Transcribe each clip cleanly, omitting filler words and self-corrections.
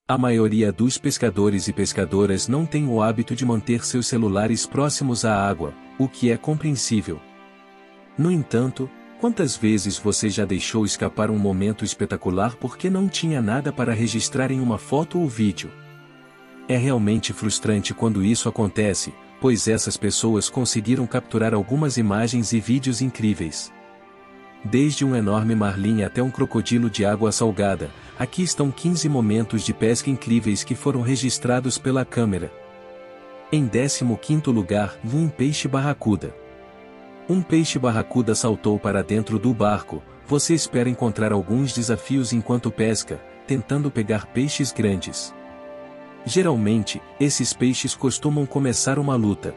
A maioria dos pescadores e pescadoras não tem o hábito de manter seus celulares próximos à água, o que é compreensível. No entanto, quantas vezes você já deixou escapar um momento espetacular porque não tinha nada para registrar em uma foto ou vídeo? É realmente frustrante quando isso acontece, pois essas pessoas conseguiram capturar algumas imagens e vídeos incríveis. Desde um enorme marlim até um crocodilo de água salgada, aqui estão 15 momentos de pesca incríveis que foram registrados pela câmera. Em 15º lugar, um peixe barracuda. Um peixe barracuda saltou para dentro do barco. Você espera encontrar alguns desafios enquanto pesca, tentando pegar peixes grandes. Geralmente, esses peixes costumam começar uma luta.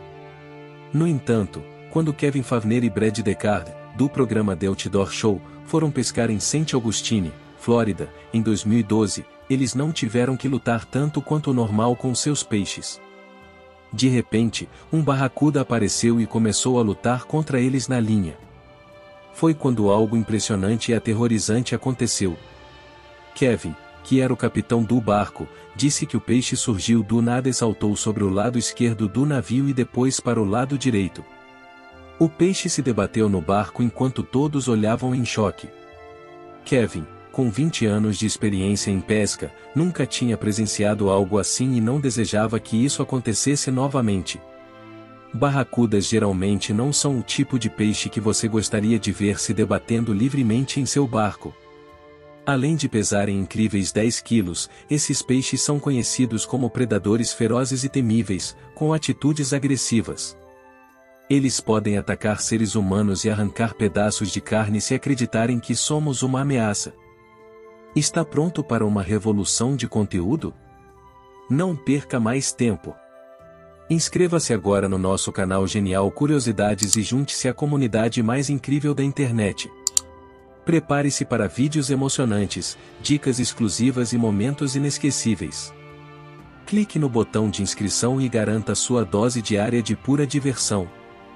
No entanto, quando Kevin Favner e Brad Decard, do programa The Outdoor Show, foram pescar em St. Augustine, Flórida, em 2012, eles não tiveram que lutar tanto quanto o normal com seus peixes. De repente, um barracuda apareceu e começou a lutar contra eles na linha. Foi quando algo impressionante e aterrorizante aconteceu. Kevin, que era o capitão do barco, disse que o peixe surgiu do nada e saltou sobre o lado esquerdo do navio e depois para o lado direito. O peixe se debateu no barco enquanto todos olhavam em choque. Kevin, com 20 anos de experiência em pesca, nunca tinha presenciado algo assim e não desejava que isso acontecesse novamente. Barracudas geralmente não são o tipo de peixe que você gostaria de ver se debatendo livremente em seu barco. Além de pesarem incríveis 10 quilos, esses peixes são conhecidos como predadores ferozes e temíveis, com atitudes agressivas. Eles podem atacar seres humanos e arrancar pedaços de carne se acreditarem que somos uma ameaça. Está pronto para uma revolução de conteúdo? Não perca mais tempo. Inscreva-se agora no nosso canal Genial Curiosidades e junte-se à comunidade mais incrível da internet. Prepare-se para vídeos emocionantes, dicas exclusivas e momentos inesquecíveis. Clique no botão de inscrição e garanta sua dose diária de pura diversão.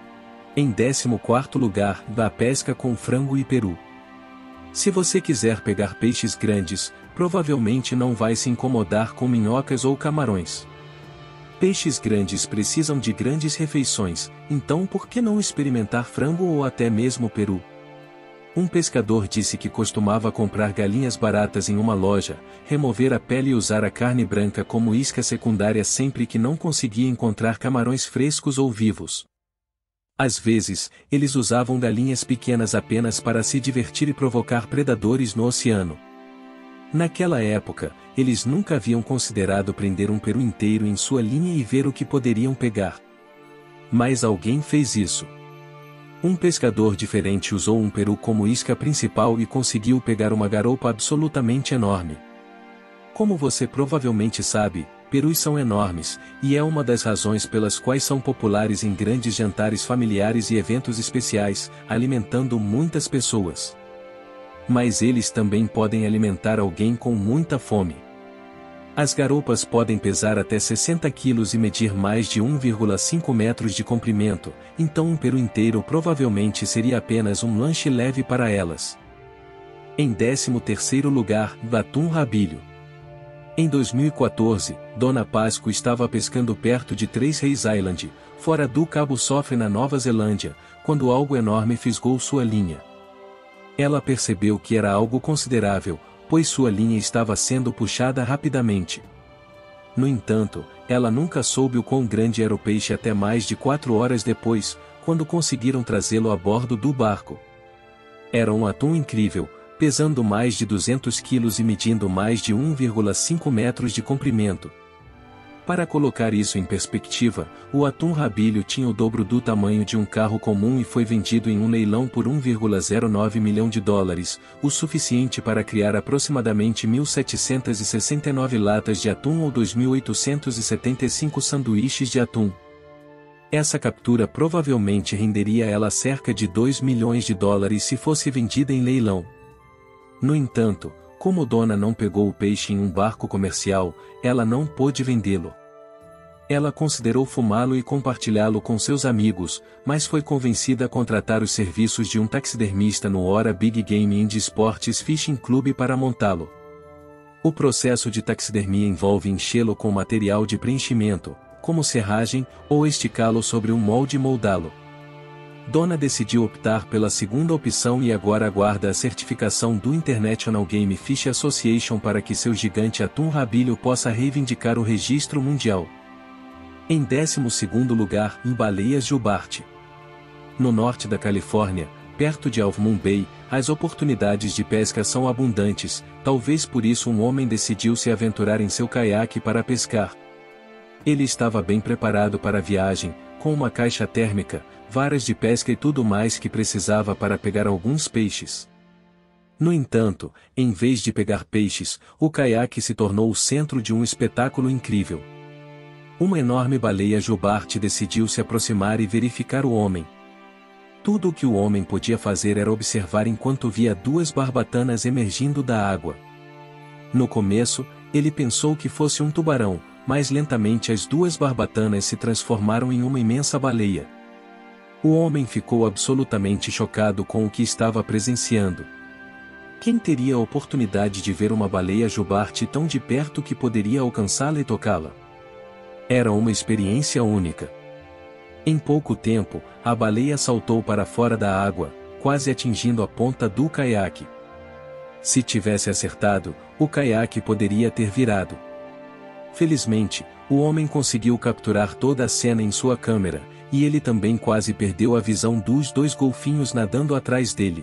Em 14º lugar, a pesca com frango e peru. Se você quiser pegar peixes grandes, provavelmente não vai se incomodar com minhocas ou camarões. Peixes grandes precisam de grandes refeições, então por que não experimentar frango ou até mesmo peru? Um pescador disse que costumava comprar galinhas baratas em uma loja, remover a pele e usar a carne branca como isca secundária sempre que não conseguia encontrar camarões frescos ou vivos. Às vezes, eles usavam galinhas pequenas apenas para se divertir e provocar predadores no oceano. Naquela época, eles nunca haviam considerado prender um peru inteiro em sua linha e ver o que poderiam pegar. Mas alguém fez isso. Um pescador diferente usou um peru como isca principal e conseguiu pegar uma garoupa absolutamente enorme. Como você provavelmente sabe, perus são enormes, e é uma das razões pelas quais são populares em grandes jantares familiares e eventos especiais, alimentando muitas pessoas. Mas eles também podem alimentar alguém com muita fome. As garoupas podem pesar até 60 quilos e medir mais de 1,5 metros de comprimento, então um peru inteiro provavelmente seria apenas um lanche leve para elas. Em 13º lugar, atum rabilho. Em 2014, Dona Pasco estava pescando perto de Três Reis Island, fora do Cabo Sofre na Nova Zelândia, quando algo enorme fisgou sua linha. Ela percebeu que era algo considerável, pois sua linha estava sendo puxada rapidamente. No entanto, ela nunca soube o quão grande era o peixe até mais de 4 horas depois, quando conseguiram trazê-lo a bordo do barco. Era um atum incrível, pesando mais de 200 quilos e medindo mais de 1,5 metros de comprimento. Para colocar isso em perspectiva, o atum rabilho tinha o dobro do tamanho de um carro comum e foi vendido em um leilão por $1,09 milhão, o suficiente para criar aproximadamente 1.769 latas de atum ou 2.875 sanduíches de atum. Essa captura provavelmente renderia a ela cerca de $2 milhões se fosse vendida em leilão. No entanto, como Dona não pegou o peixe em um barco comercial, ela não pôde vendê-lo. Ela considerou fumá-lo e compartilhá-lo com seus amigos, mas foi convencida a contratar os serviços de um taxidermista no Ora Big Game Indie Sports Fishing Club para montá-lo. O processo de taxidermia envolve enchê-lo com material de preenchimento, como serragem, ou esticá-lo sobre um molde e moldá-lo. Donna decidiu optar pela segunda opção e agora aguarda a certificação do International Game Fish Association para que seu gigante atum rabilho possa reivindicar o registro mundial. Em 12º lugar, baleias jubarte. No norte da Califórnia, perto de Half Moon Bay, as oportunidades de pesca são abundantes, talvez por isso um homem decidiu se aventurar em seu caiaque para pescar. Ele estava bem preparado para a viagem, com uma caixa térmica, varas de pesca e tudo mais que precisava para pegar alguns peixes. No entanto, em vez de pegar peixes, o caiaque se tornou o centro de um espetáculo incrível. Uma enorme baleia jubarte decidiu se aproximar e verificar o homem. Tudo o que o homem podia fazer era observar enquanto via duas barbatanas emergindo da água. No começo, ele pensou que fosse um tubarão, mas lentamente as duas barbatanas se transformaram em uma imensa baleia. O homem ficou absolutamente chocado com o que estava presenciando. Quem teria a oportunidade de ver uma baleia jubarte tão de perto que poderia alcançá-la e tocá-la? Era uma experiência única. Em pouco tempo, a baleia saltou para fora da água, quase atingindo a ponta do caiaque. Se tivesse acertado, o caiaque poderia ter virado. Felizmente, o homem conseguiu capturar toda a cena em sua câmera, e ele também quase perdeu a visão dos dois golfinhos nadando atrás dele.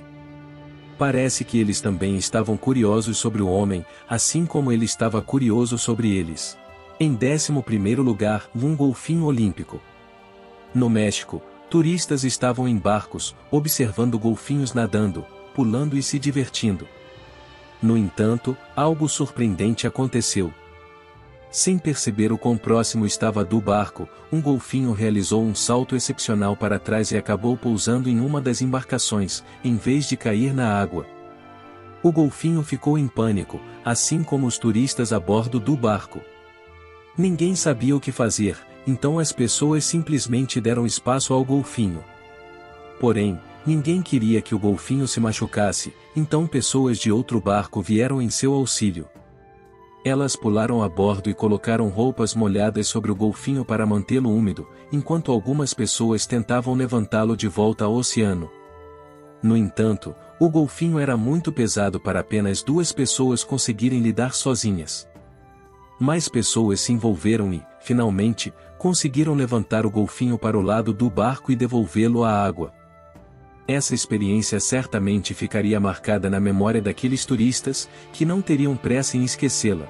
Parece que eles também estavam curiosos sobre o homem, assim como ele estava curioso sobre eles. Em 11º lugar, um golfinho olímpico. No México, turistas estavam em barcos, observando golfinhos nadando, pulando e se divertindo. No entanto, algo surpreendente aconteceu. Sem perceber o quão próximo estava do barco, um golfinho realizou um salto excepcional para trás e acabou pousando em uma das embarcações, em vez de cair na água. O golfinho ficou em pânico, assim como os turistas a bordo do barco. Ninguém sabia o que fazer, então as pessoas simplesmente deram espaço ao golfinho. Porém, ninguém queria que o golfinho se machucasse, então pessoas de outro barco vieram em seu auxílio. Elas pularam a bordo e colocaram roupas molhadas sobre o golfinho para mantê-lo úmido, enquanto algumas pessoas tentavam levantá-lo de volta ao oceano. No entanto, o golfinho era muito pesado para apenas 2 pessoas conseguirem lidar sozinhas. Mais pessoas se envolveram e, finalmente, conseguiram levantar o golfinho para o lado do barco e devolvê-lo à água. Essa experiência certamente ficaria marcada na memória daqueles turistas, que não teriam pressa em esquecê-la.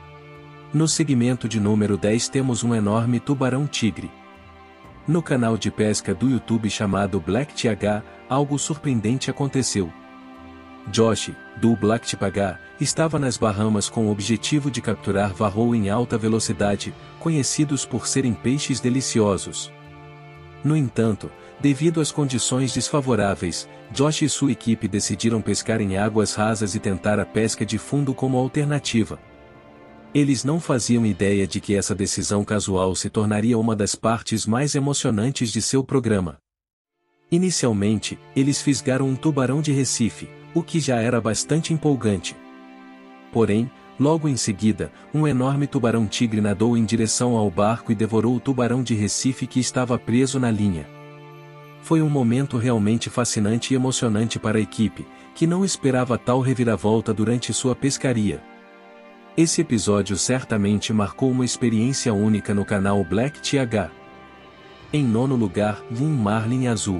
No segmento de número 10 temos um enorme tubarão-tigre. No canal de pesca do YouTube chamado Black TH, algo surpreendente aconteceu. Josh, do Black TH, estava nas Bahamas com o objetivo de capturar varroa em alta velocidade, conhecidos por serem peixes deliciosos. No entanto, devido às condições desfavoráveis, Josh e sua equipe decidiram pescar em águas rasas e tentar a pesca de fundo como alternativa. Eles não faziam ideia de que essa decisão casual se tornaria uma das partes mais emocionantes de seu programa. Inicialmente, eles fisgaram um tubarão de Recife, o que já era bastante empolgante. Porém, logo em seguida, um enorme tubarão-tigre nadou em direção ao barco e devorou o tubarão de Recife que estava preso na linha. Foi um momento realmente fascinante e emocionante para a equipe, que não esperava tal reviravolta durante sua pescaria. Esse episódio certamente marcou uma experiência única no canal Black TH. Em 9º lugar, um marlin azul.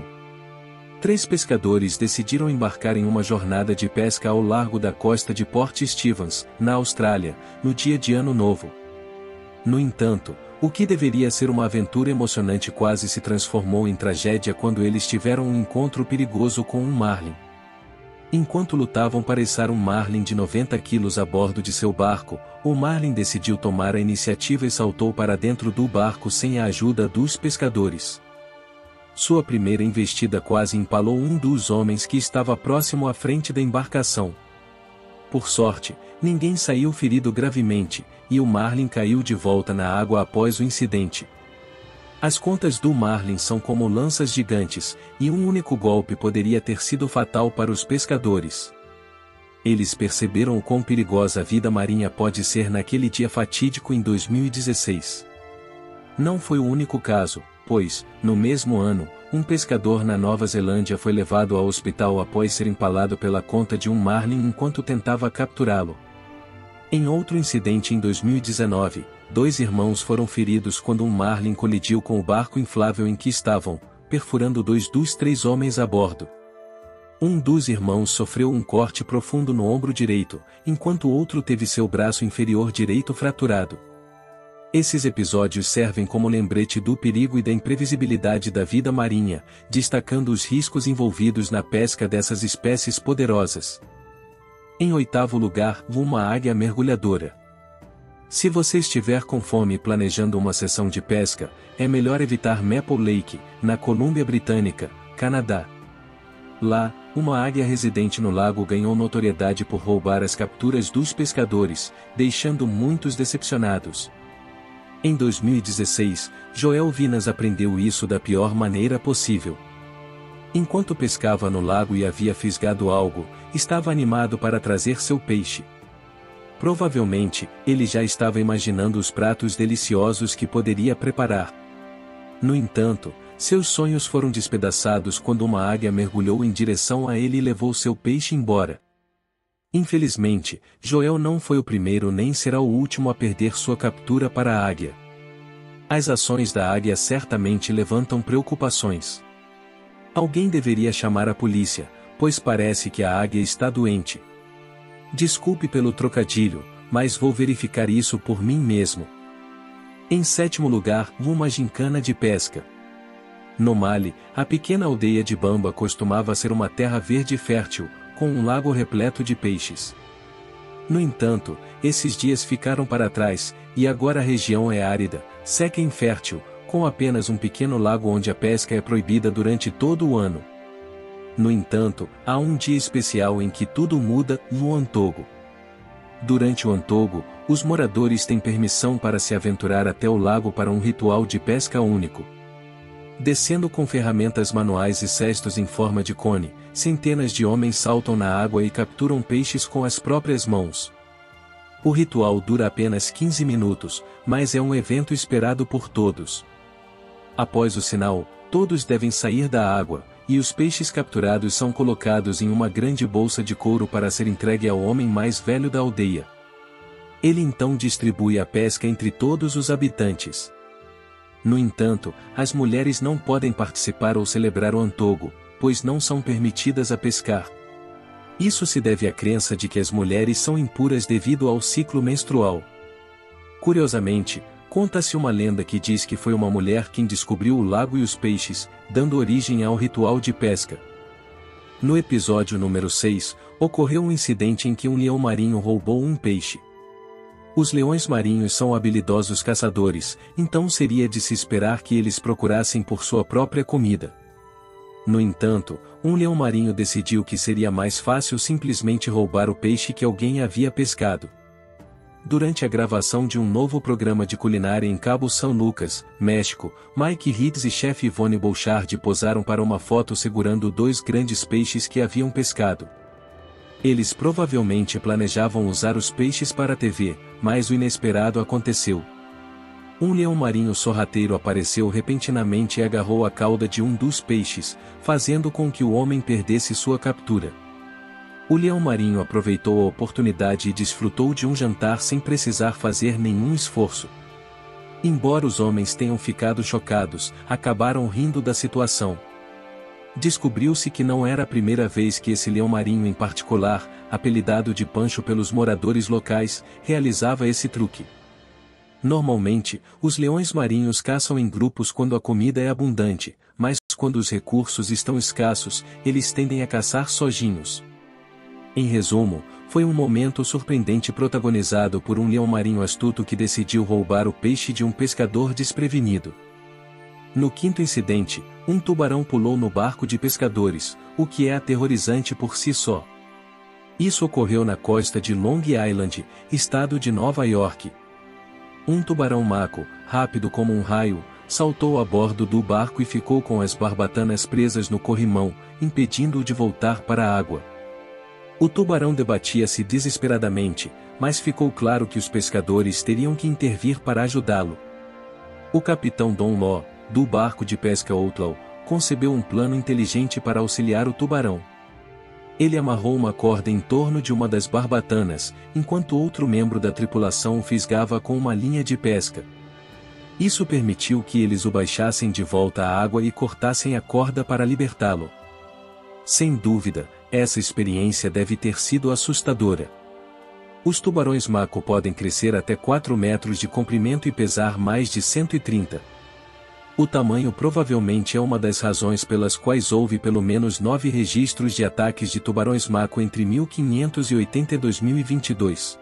3 pescadores decidiram embarcar em uma jornada de pesca ao largo da costa de Port Stephens, na Austrália, no dia de Ano Novo. No entanto, o que deveria ser uma aventura emocionante quase se transformou em tragédia quando eles tiveram um encontro perigoso com um marlin. Enquanto lutavam para içar um marlin de 90 quilos a bordo de seu barco, o marlin decidiu tomar a iniciativa e saltou para dentro do barco sem a ajuda dos pescadores. Sua primeira investida quase empalou um dos homens que estava próximo à frente da embarcação. Por sorte, ninguém saiu ferido gravemente, e o marlin caiu de volta na água após o incidente. As contas do marlin são como lanças gigantes, e um único golpe poderia ter sido fatal para os pescadores. Eles perceberam o quão perigosa a vida marinha pode ser naquele dia fatídico em 2016. Não foi o único caso, pois, no mesmo ano, um pescador na Nova Zelândia foi levado ao hospital após ser empalado pela conta de um marlin enquanto tentava capturá-lo. Em outro incidente em 2019, 2 irmãos foram feridos quando um marlin colidiu com o barco inflável em que estavam, perfurando 2 dos 3 homens a bordo. Um dos irmãos sofreu um corte profundo no ombro direito, enquanto o outro teve seu braço inferior direito fraturado. Esses episódios servem como lembrete do perigo e da imprevisibilidade da vida marinha, destacando os riscos envolvidos na pesca dessas espécies poderosas. Em 8º lugar, uma águia mergulhadora. Se você estiver com fome e planejando uma sessão de pesca, é melhor evitar Maple Lake, na Colômbia Britânica, Canadá. Lá, uma águia residente no lago ganhou notoriedade por roubar as capturas dos pescadores, deixando muitos decepcionados. Em 2016, Joel Vinas aprendeu isso da pior maneira possível. Enquanto pescava no lago e havia fisgado algo, estava animado para trazer seu peixe. Provavelmente, ele já estava imaginando os pratos deliciosos que poderia preparar. No entanto, seus sonhos foram despedaçados quando uma águia mergulhou em direção a ele e levou seu peixe embora. Infelizmente, Joel não foi o primeiro nem será o último a perder sua captura para a águia. As ações da águia certamente levantam preocupações. Alguém deveria chamar a polícia, pois parece que a águia está doente. Desculpe pelo trocadilho, mas vou verificar isso por mim mesmo. Em 7º lugar, uma gincana de pesca. No Mali, a pequena aldeia de Bamba costumava ser uma terra verde e fértil, com um lago repleto de peixes. No entanto, esses dias ficaram para trás, e agora a região é árida, seca e infértil, com apenas um pequeno lago onde a pesca é proibida durante todo o ano. No entanto, há um dia especial em que tudo muda, no Antogo. Durante o Antogo, os moradores têm permissão para se aventurar até o lago para um ritual de pesca único. Descendo com ferramentas manuais e cestos em forma de cone, centenas de homens saltam na água e capturam peixes com as próprias mãos. O ritual dura apenas 15 minutos, mas é um evento esperado por todos. Após o sinal, todos devem sair da água, e os peixes capturados são colocados em uma grande bolsa de couro para ser entregue ao homem mais velho da aldeia. Ele então distribui a pesca entre todos os habitantes. No entanto, as mulheres não podem participar ou celebrar o Antogo, pois não são permitidas a pescar. Isso se deve à crença de que as mulheres são impuras devido ao ciclo menstrual. Curiosamente, conta-se uma lenda que diz que foi uma mulher quem descobriu o lago e os peixes, dando origem ao ritual de pesca. No episódio número 6, ocorreu um incidente em que um leão marinho roubou um peixe. Os leões marinhos são habilidosos caçadores, então seria de se esperar que eles procurassem por sua própria comida. No entanto, um leão marinho decidiu que seria mais fácil simplesmente roubar o peixe que alguém havia pescado. Durante a gravação de um novo programa de culinária em Cabo São Lucas, México, Mike Higgs e chefe Yvonne Bouchard posaram para uma foto segurando 2 grandes peixes que haviam pescado. Eles provavelmente planejavam usar os peixes para a TV, mas o inesperado aconteceu. Um leão marinho sorrateiro apareceu repentinamente e agarrou a cauda de um dos peixes, fazendo com que o homem perdesse sua captura. O leão marinho aproveitou a oportunidade e desfrutou de um jantar sem precisar fazer nenhum esforço. Embora os homens tenham ficado chocados, acabaram rindo da situação. Descobriu-se que não era a primeira vez que esse leão marinho em particular, apelidado de Pancho pelos moradores locais, realizava esse truque. Normalmente, os leões marinhos caçam em grupos quando a comida é abundante, mas quando os recursos estão escassos, eles tendem a caçar sozinhos. Em resumo, foi um momento surpreendente protagonizado por um leão marinho astuto que decidiu roubar o peixe de um pescador desprevenido. No 5º incidente, um tubarão pulou no barco de pescadores, o que é aterrorizante por si só. Isso ocorreu na costa de Long Island, estado de Nova York. Um tubarão maco, rápido como um raio, saltou a bordo do barco e ficou com as barbatanas presas no corrimão, impedindo-o de voltar para a água. O tubarão debatia-se desesperadamente, mas ficou claro que os pescadores teriam que intervir para ajudá-lo. O capitão Don Law, do barco de pesca Outlaw, concebeu um plano inteligente para auxiliar o tubarão. Ele amarrou uma corda em torno de uma das barbatanas, enquanto outro membro da tripulação o fisgava com uma linha de pesca. Isso permitiu que eles o baixassem de volta à água e cortassem a corda para libertá-lo. Sem dúvida, essa experiência deve ter sido assustadora. Os tubarões mako podem crescer até 4 metros de comprimento e pesar mais de 130. O tamanho provavelmente é uma das razões pelas quais houve pelo menos 9 registros de ataques de tubarões mako entre 1580 e 2022.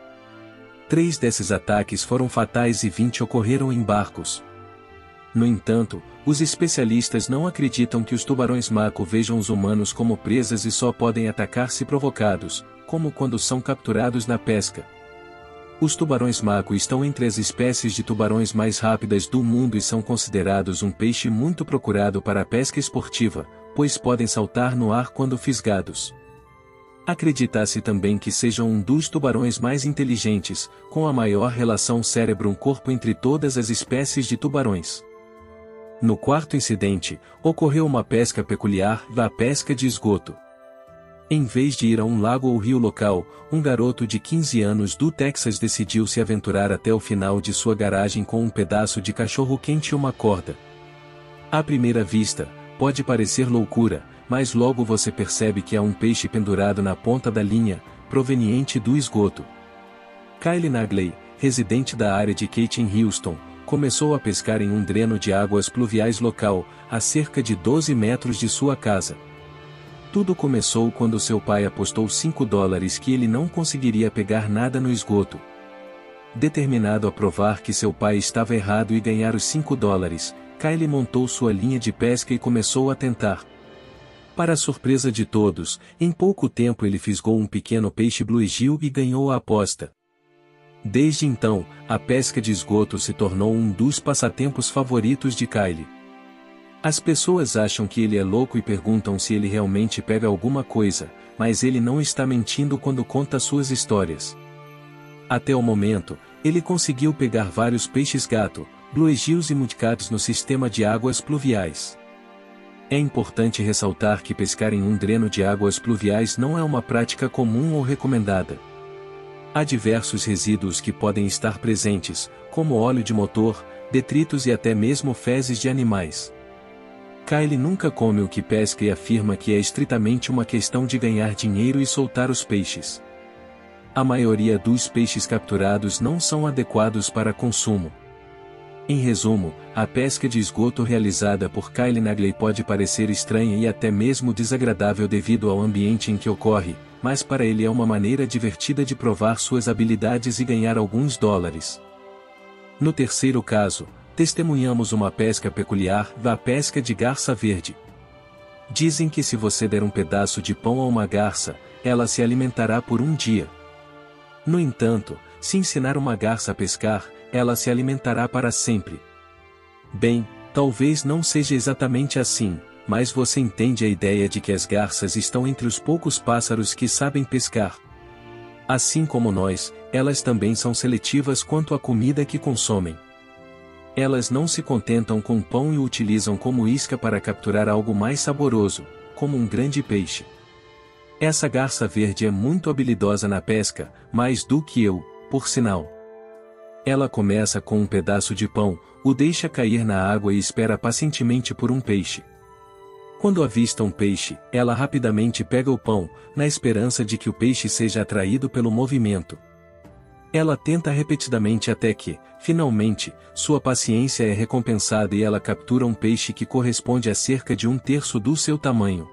3 desses ataques foram fatais e 20 ocorreram em barcos. No entanto, os especialistas não acreditam que os tubarões mako vejam os humanos como presas e só podem atacar se provocados, como quando são capturados na pesca. Os tubarões mako estão entre as espécies de tubarões mais rápidas do mundo e são considerados um peixe muito procurado para a pesca esportiva, pois podem saltar no ar quando fisgados. Acredita-se também que sejam um dos tubarões mais inteligentes, com a maior relação cérebro-corpo entre todas as espécies de tubarões. No quarto incidente, ocorreu uma pesca peculiar, a pesca de esgoto. Em vez de ir a um lago ou rio local, um garoto de 15 anos do Texas decidiu se aventurar até o final de sua garagem com um pedaço de cachorro-quente e uma corda. À primeira vista, pode parecer loucura, mas logo você percebe que há um peixe pendurado na ponta da linha, proveniente do esgoto. Kyle Nagley, residente da área de Keating, Houston, começou a pescar em um dreno de águas pluviais local, a cerca de 12 metros de sua casa. Tudo começou quando seu pai apostou $5 que ele não conseguiria pegar nada no esgoto. Determinado a provar que seu pai estava errado e ganhar os $5, Kyle montou sua linha de pesca e começou a tentar. Para a surpresa de todos, em pouco tempo ele fisgou um pequeno peixe bluegill e ganhou a aposta. Desde então, a pesca de esgoto se tornou um dos passatempos favoritos de Kyle. As pessoas acham que ele é louco e perguntam se ele realmente pega alguma coisa, mas ele não está mentindo quando conta suas histórias. Até o momento, ele conseguiu pegar vários peixes-gato, bluegills e mudcats no sistema de águas pluviais. É importante ressaltar que pescar em um dreno de águas pluviais não é uma prática comum ou recomendada. Há diversos resíduos que podem estar presentes, como óleo de motor, detritos e até mesmo fezes de animais. Kyle nunca come o que pesca e afirma que é estritamente uma questão de ganhar dinheiro e soltar os peixes. A maioria dos peixes capturados não são adequados para consumo. Em resumo, a pesca de esgoto realizada por Kyle Nagley pode parecer estranha e até mesmo desagradável devido ao ambiente em que ocorre, mas para ele é uma maneira divertida de provar suas habilidades e ganhar alguns dólares. No terceiro caso, testemunhamos uma pesca peculiar, a pesca de garça verde. Dizem que se você der um pedaço de pão a uma garça, ela se alimentará por um dia. No entanto, se ensinar uma garça a pescar, ela se alimentará para sempre. Bem, talvez não seja exatamente assim, mas você entende a ideia de que as garças estão entre os poucos pássaros que sabem pescar. Assim como nós, elas também são seletivas quanto à comida que consomem. Elas não se contentam com pão e o utilizam como isca para capturar algo mais saboroso, como um grande peixe. Essa garça verde é muito habilidosa na pesca, mais do que eu, por sinal. Ela começa com um pedaço de pão, o deixa cair na água e espera pacientemente por um peixe. Quando avista um peixe, ela rapidamente pega o pão, na esperança de que o peixe seja atraído pelo movimento. Ela tenta repetidamente até que, finalmente, sua paciência é recompensada e ela captura um peixe que corresponde a cerca de 1/3 do seu tamanho.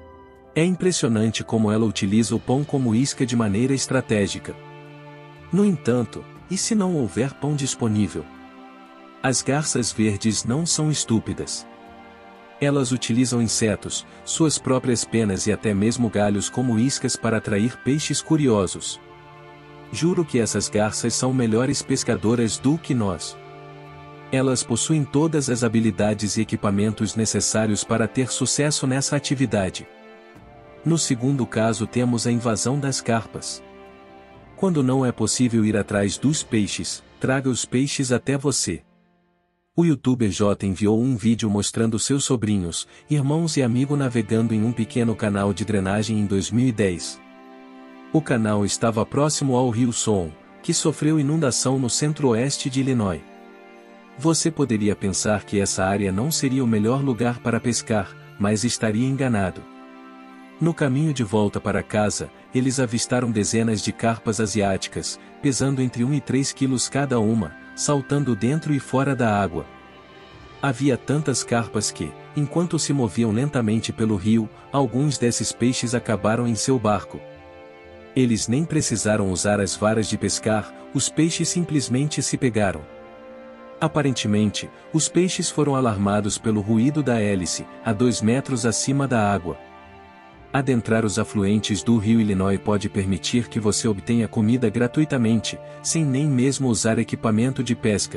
É impressionante como ela utiliza o pão como isca de maneira estratégica. No entanto, e se não houver pão disponível? As garças verdes não são estúpidas. Elas utilizam insetos, suas próprias penas e até mesmo galhos como iscas para atrair peixes curiosos. Juro que essas garças são melhores pescadoras do que nós. Elas possuem todas as habilidades e equipamentos necessários para ter sucesso nessa atividade. No segundo caso temos a invasão das carpas. Quando não é possível ir atrás dos peixes, traga os peixes até você. O youtuber J enviou um vídeo mostrando seus sobrinhos, irmãos e amigo navegando em um pequeno canal de drenagem em 2010. O canal estava próximo ao rio Swan, que sofreu inundação no centro-oeste de Illinois. Você poderia pensar que essa área não seria o melhor lugar para pescar, mas estaria enganado. No caminho de volta para casa, eles avistaram dezenas de carpas asiáticas, pesando entre 1 e 3 quilos cada uma, saltando dentro e fora da água. Havia tantas carpas que, enquanto se moviam lentamente pelo rio, alguns desses peixes acabaram em seu barco. Eles nem precisaram usar as varas de pescar, os peixes simplesmente se pegaram. Aparentemente, os peixes foram alarmados pelo ruído da hélice, a 2 metros acima da água. Adentrar os afluentes do rio Illinois pode permitir que você obtenha comida gratuitamente, sem nem mesmo usar equipamento de pesca.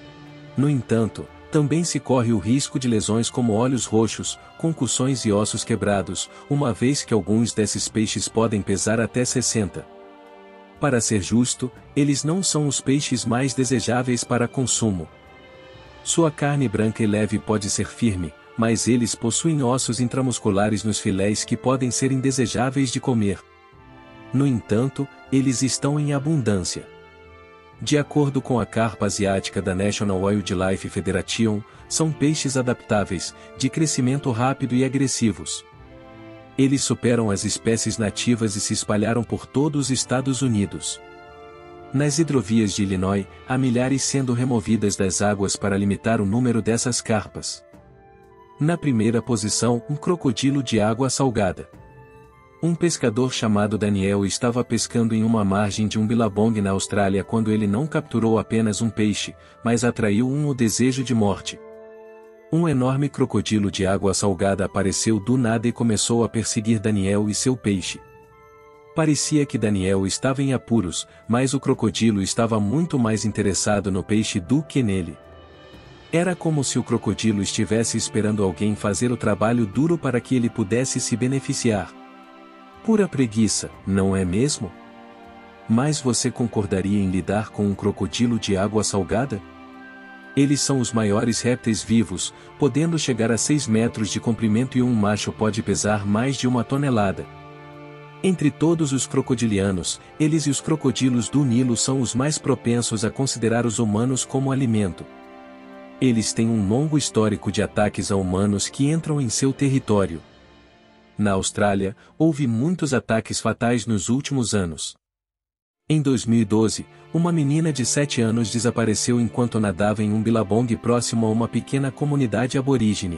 No entanto, também se corre o risco de lesões como olhos roxos, concussões e ossos quebrados, uma vez que alguns desses peixes podem pesar até 60. Para ser justo, eles não são os peixes mais desejáveis para consumo. Sua carne branca e leve pode ser firme, mas eles possuem ossos intramusculares nos filés que podem ser indesejáveis de comer. No entanto, eles estão em abundância. De acordo com a carpa asiática da National Wildlife Federation, são peixes adaptáveis, de crescimento rápido e agressivos. Eles superam as espécies nativas e se espalharam por todos os Estados Unidos. Nas hidrovias de Illinois, há milhares sendo removidas das águas para limitar o número dessas carpas. Na primeira posição, um crocodilo de água salgada. Um pescador chamado Daniel estava pescando em uma margem de um billabong na Austrália quando ele não capturou apenas um peixe, mas atraiu o desejo de morte. Um enorme crocodilo de água salgada apareceu do nada e começou a perseguir Daniel e seu peixe. Parecia que Daniel estava em apuros, mas o crocodilo estava muito mais interessado no peixe do que nele. Era como se o crocodilo estivesse esperando alguém fazer o trabalho duro para que ele pudesse se beneficiar. Pura preguiça, não é mesmo? Mas você concordaria em lidar com um crocodilo de água salgada? Eles são os maiores répteis vivos, podendo chegar a 6 metros de comprimento e um macho pode pesar mais de 1 tonelada. Entre todos os crocodilianos, eles e os crocodilos do Nilo são os mais propensos a considerar os humanos como alimento. Eles têm um longo histórico de ataques a humanos que entram em seu território. Na Austrália, houve muitos ataques fatais nos últimos anos. Em 2012, uma menina de 7 anos desapareceu enquanto nadava em um billabong próximo a uma pequena comunidade aborígene.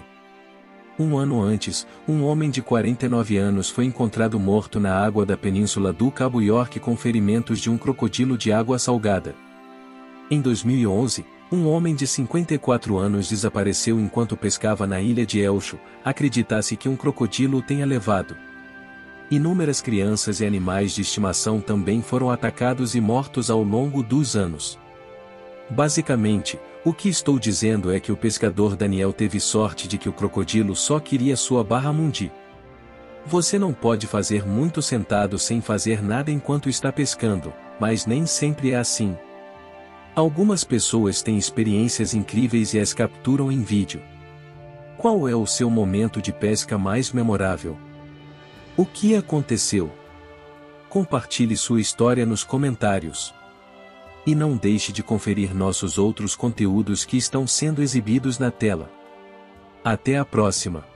Um ano antes, um homem de 49 anos foi encontrado morto na água da península do Cabo York com ferimentos de um crocodilo de água salgada. Em 2011, um homem de 54 anos desapareceu enquanto pescava na ilha de Elcho, acredita-se que um crocodilo o tenha levado. Inúmeras crianças e animais de estimação também foram atacados e mortos ao longo dos anos. Basicamente, o que estou dizendo é que o pescador Daniel teve sorte de que o crocodilo só queria sua barramundi. Você não pode fazer muito sentado sem fazer nada enquanto está pescando, mas nem sempre é assim. Algumas pessoas têm experiências incríveis e as capturam em vídeo. Qual é o seu momento de pesca mais memorável? O que aconteceu? Compartilhe sua história nos comentários. E não deixe de conferir nossos outros conteúdos que estão sendo exibidos na tela. Até a próxima!